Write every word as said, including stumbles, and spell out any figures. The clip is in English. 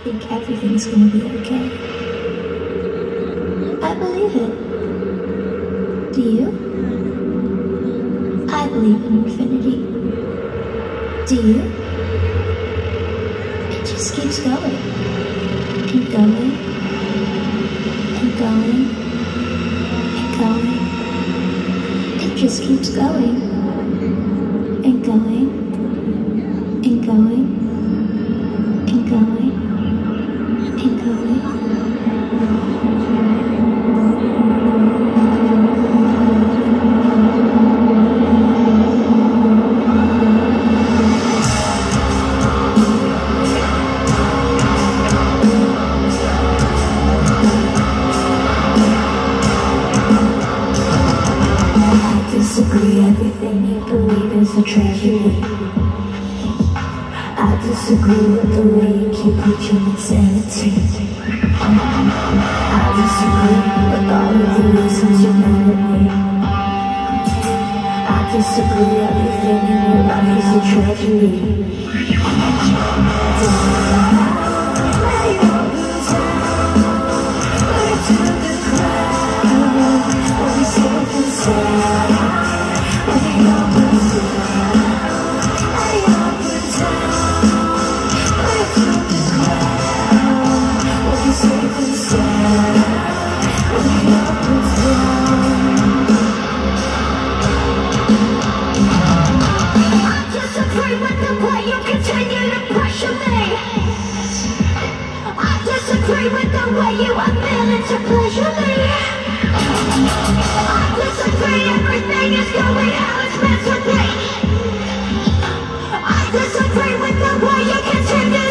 think everything's gonna be okay. I believe it. Do you? I believe in infinity. Do you? It just keeps going. And going. And going. And going. It just keeps going. And going. And going. And going. And going. Everything you believe is a tragedy. I disagree with the way you keep preaching insanity. I disagree with all of the reasons you're mad at me. I disagree, everything in your life is a tragedy. Disagree with the way you are feeling to pleasure me. I disagree, everything is going how it's meant to be. I disagree with the way you continue